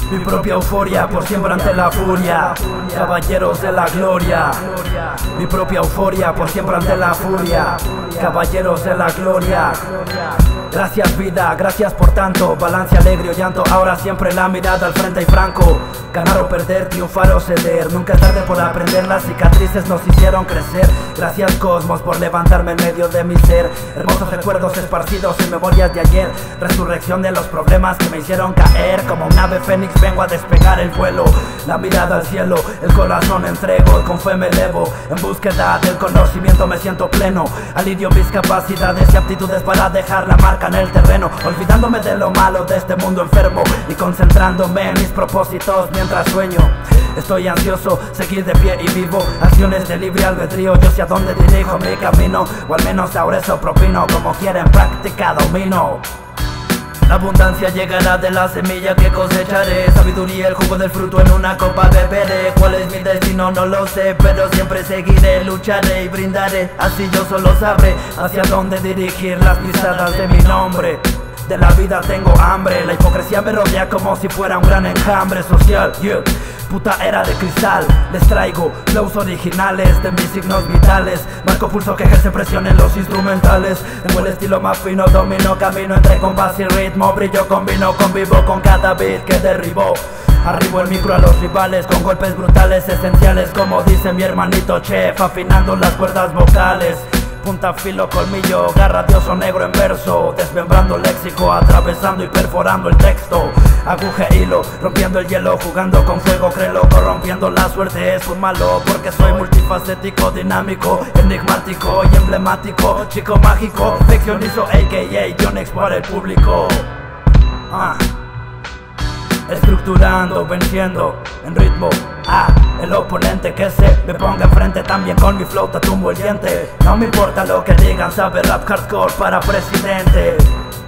Mi propia euforia, por siempre ante la furia. Caballeros de la gloria. Mi propia euforia, por siempre ante la furia. Caballeros de la gloria. Gracias vida, gracias por tanto. Balance, alegre o llanto, ahora siempre la mirada al frente y franco. Ganar o perder, triunfar o ceder. Nunca es tarde por aprender, las cicatrices nos hicieron crecer. Gracias cosmos por levantarme en medio de mi ser. Hermosos recuerdos esparcidos en memorias de ayer. Resurrección de los problemas que me hicieron caer. Como un ave fénix vengo a despegar el vuelo. La mirada al cielo, el corazón entrego. Con fe me elevo, en búsqueda del conocimiento me siento pleno. Alidio mis capacidades y aptitudes para dejar la marca en el terreno. Olvidándome de lo malo de este mundo enfermo y concentrándome en mis propósitos mientras sueño. Estoy ansioso, seguir de pie y vivo. Acciones de libre albedrío, yo sé a dónde dirijo mi camino. O al menos ahora eso propino, como quiera en práctica domino. La abundancia llegará de la semilla que cosecharé. Sabiduría, el jugo del fruto en una copa beberé. ¿Cuál es mi destino? No lo sé, pero siempre seguiré, lucharé y brindaré. Así yo solo sabré hacia dónde dirigir las pisadas de mi nombre. De la vida tengo hambre, la hipocresía me rodea como si fuera un gran enjambre social. Puta era de cristal, les traigo flows originales de mis signos vitales. Marco pulso que ejerce presión en los instrumentales. Tengo el estilo más fino, domino, camino entre compás y ritmo. Brillo, combino, convivo con cada beat que derribo. Arribo el micro a los rivales con golpes brutales, esenciales como dice mi hermanito Chef, afinando las cuerdas vocales. Punta, filo, colmillo, garra, dioso negro en verso. Desmembrando el léxico, atravesando y perforando el texto. Aguja, hilo, rompiendo el hielo, jugando con fuego, créelo, corrompiendo la suerte es un malo. Porque soy multifacético, dinámico, enigmático y emblemático. Chico mágico, ficcionizo, a.k.a. Yonex para el público. Estructurando, venciendo en ritmo. El oponente que se me ponga enfrente, también con mi flow te tumbo el diente. No me importa lo que digan, sabe rap hardcore para presidente.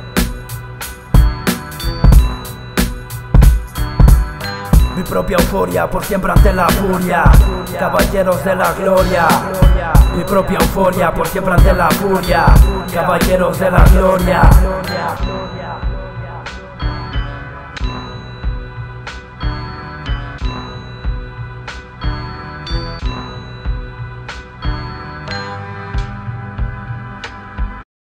Mi propia euforia, por siempre ante la furia. Caballeros de la gloria. Mi propia euforia, por siempre ante la furia. Caballeros de la gloria.